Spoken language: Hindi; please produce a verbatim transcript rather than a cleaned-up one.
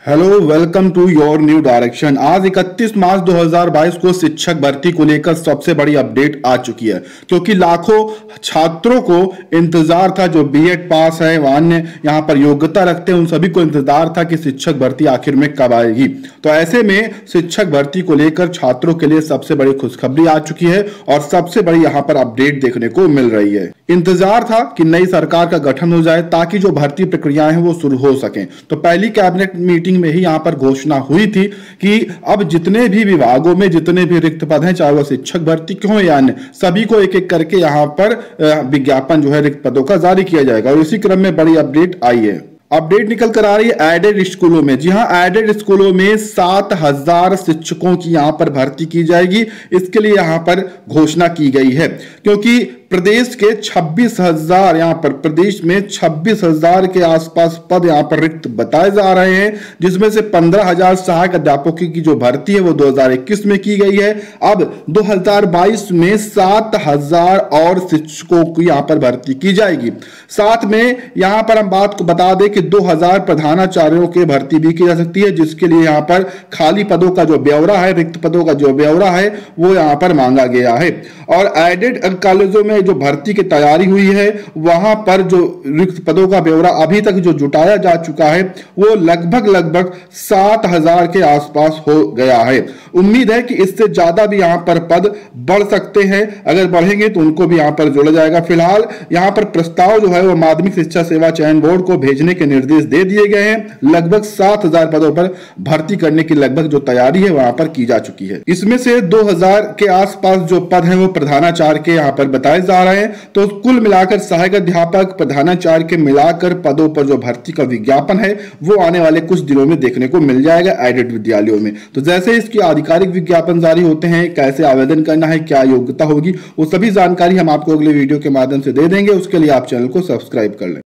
Hello, welcome to your new direction. आज इकतीस मार्च दो हज़ार बाईस को शिक्षक भर्ती को लेकर सबसे बड़ी अपडेट आ चुकी है, क्योंकि लाखों छात्रों को इंतजार था जो बीएड पास है व अन्य यहाँ पर योग्यता रखते हैं, उन सभी को इंतजार था कि शिक्षक भर्ती आखिर में कब आएगी। तो ऐसे में शिक्षक भर्ती को लेकर छात्रों के लिए सबसे बड़ी खुशखबरी आ चुकी है और सबसे बड़ी यहाँ पर अपडेट देखने को मिल रही है। इंतजार था कि नई सरकार का गठन हो जाए ताकि जो भर्ती प्रक्रियाएं हैं वो शुरू हो सकें। तो पहली कैबिनेट मीटिंग में ही यहां पर घोषणा हुई थी कि अब जितने भी विभागों में जितने भी रिक्त पद हैं, चाहे वह शिक्षक भर्ती क्यों या अन्य, सभी को एक एक करके यहां पर विज्ञापन जो है रिक्त पदों का जारी किया जाएगा। और इसी क्रम में बड़ी अपडेट आई है। अपडेट निकल कर आ रही है एडेड स्कूलों में। जी हां, एडेड स्कूलों में सात हजार शिक्षकों की यहां पर भर्ती की जाएगी। इसके लिए यहां पर घोषणा की गई है, क्योंकि प्रदेश के छब्बीस हजार यहां पर प्रदेश में छब्बीस हजार के आसपास पद यहां पर रिक्त बताए जा रहे हैं, जिसमें से पंद्रह हजार सहायक अध्यापकों की जो भर्ती है वो दो हज़ार इक्कीस में की गई है। अब दो हज़ार बाईस में सात हजार और शिक्षकों की यहां पर भर्ती की जाएगी। साथ में यहां पर हम बात को बता दें कि दो हज़ार प्रधानाचार्यों की भर्ती भी की जा सकती है, जिसके लिए यहां पर खाली पदों का जो ब्यौरा है, रिक्त पदों का जो ब्यौरा है वो यहां पर मांगा गया है। और एडेड कॉलेजों में जो भर्ती की तैयारी हुई है वहां पर जो रिक्त पदों का ब्यौरा अभी तक जो जुटाया जा चुका है वो लगभग लगभग सात हजार के आसपास हो गया है। उम्मीद है कि इससे ज्यादा भी यहां पर पद बढ़ सकते हैं। अगर बढ़ेंगे तो उनको भी यहां पर जोड़ा जाएगा। फिलहाल यहां पर प्रस्ताव जो है वो माध्यमिक शिक्षा सेवा चयन बोर्ड को भेजने के निर्देश दे दिए गए हैं। लगभग सात हजार पदों पर भर्ती करने की लगभग जो तैयारी है वहां पर की जा चुकी है। इसमें से दो हज़ार के आसपास जो पद हैं वो प्रधानाचार्य के यहां पर बताए जा रहे हैं। तो कुल मिलाकर सहायक अध्यापक, प्रधानाचार्य के मिलाकर पदों पर जो भर्ती का विज्ञापन है वो आने वाले कुछ दिनों में देखने को मिल जाएगा एडेड विद्यालयों में। तो जैसे इसकी आधिकारिक विज्ञापन जारी होते हैं, कैसे आवेदन करना है, क्या योग्यता होगी, वो सभी जानकारी हम आपको अगले वीडियो के माध्यम से दे देंगे। उसके लिए आप चैनल को सब्सक्राइब कर लें।